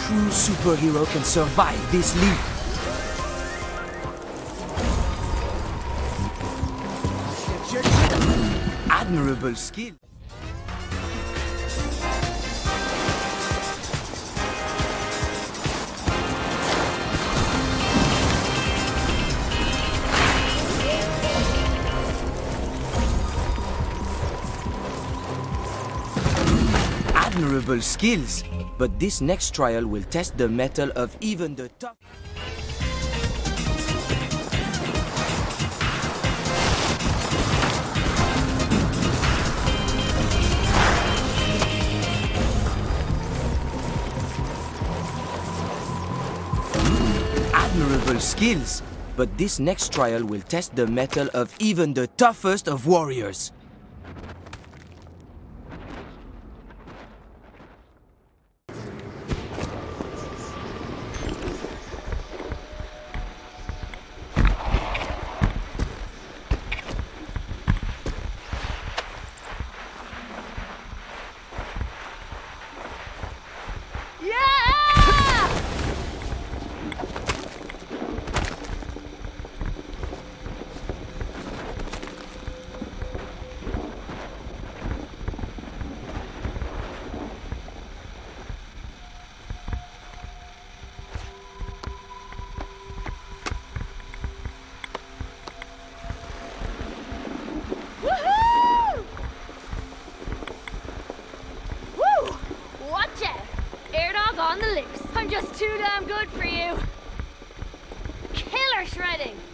true superhero can survive this leap. Admirable skill. Admirable skills, but this next trial will test the mettle of even the tough. Admirable skills, but this next trial will test the mettle of even the toughest of warriors. On the loose. I'm just too damn good for you. Killer shredding.